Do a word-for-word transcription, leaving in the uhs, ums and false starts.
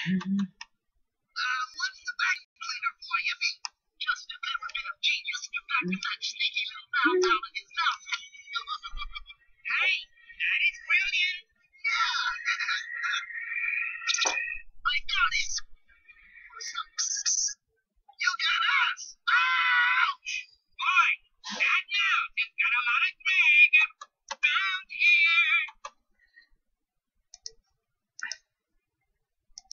Uh, what's the vacuum cleaner for, Yippee? Just a clever bit of genius to vacuum that sneaky little mouse out of his mouth. Hey, that is brilliant. Yeah. I got it.